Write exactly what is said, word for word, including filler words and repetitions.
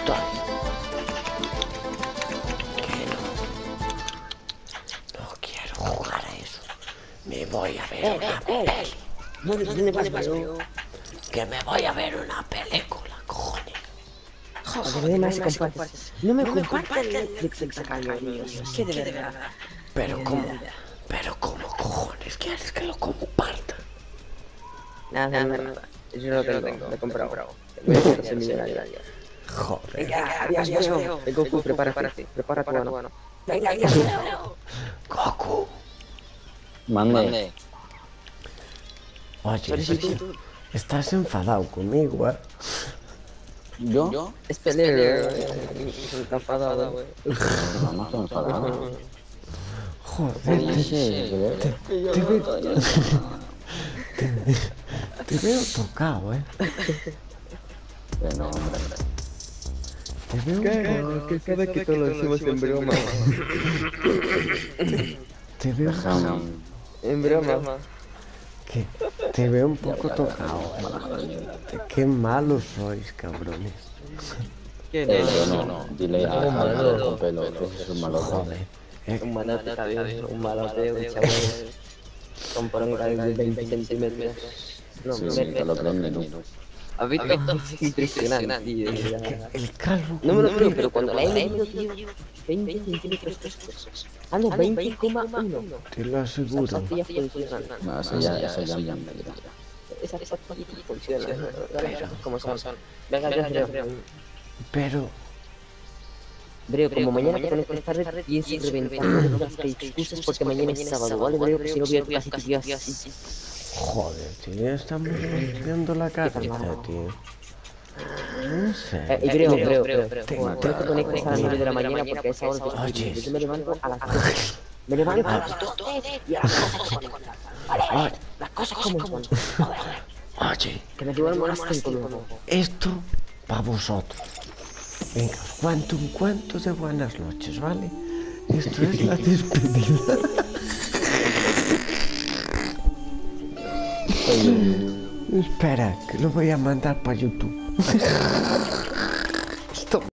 estoy. Que no. No quiero jugar a eso. Me voy a ver una peli. ¿Dónde vas, Mario? Que me voy a ver una película, cojones. Joder, no me compartes. No me compartes Netflix el tacaño, Dios. Es que de verdad. Pero cómo, pero cómo cojones quieres que lo comparta. Nada, nada. Yo lo tengo, lo he comprado. Voy a hacer millonario. Joder. Venga, adiós, Mario. Goku, prepárate. Prepara tu mano. Venga, adiós. Goku. Mande. Oye, estás enfadado conmigo, ¿eh? ¿Yo? Es pelea, está enfadado, güey. No, no estoy enfadado. Joder, Te, te, veo, te, te veo tocado, ¿eh? Que no, hombre. Te veo un poco... Que sabe que todo lo decimos en broma. Te veo En broma. que te veo un poco tocado, ¿eh? Qué malos sois, cabrones. ¿Qué Eh, yo no, no. Dile a al con pelo, que ese es un malote. Joder. Eh, Un malote, cabrón. Un malote, un chaval. Con poronga de veinte centímetros. No, Sí, me sí, te lo crees ni tú. ¿Has visto? Es impresionante, tío. el calvo... No me lo creo, pero cuando la he medido, tío, veinte centímetros estos. Ah, no, veinte coma uno. Te lo aseguro. Esas pastillas funcionan. No, eso ya, eso ya es mentira. Esas pastillas funcionan. Pero, como son. Venga, yo creo. Pero... Breo, como mañana te conectas tarde, pienso reventar las excusas porque mañana es sábado, ¿vale? Breo, que si no veo casi te quedas así. Joder, tío, estamos rompiendo la cabeza, tío. No sé. Eh, y Breo, Breo, Breo, Breo. Tengo- No te conectas a las nueve de la mañana porque a esa hora te Oye. yo me levanto a las doce. Me levanto a las doce y a las cosas como son. Oye, Las cosas como son. oye, Que me duermo a las cinco luego. esto para vosotros. Venga, os cuento un cuento de buenas noches, ¿vale? Esto es la despedida. Espera, que lo voy a mandar para YouTube.